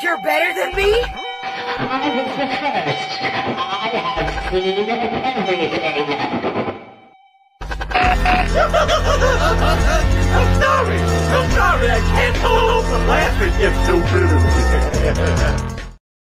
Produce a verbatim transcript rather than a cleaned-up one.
think you're better than me? I was the first. I have seen everything. I'm sorry! I'm sorry! I can't hold on from laughing, you're so good!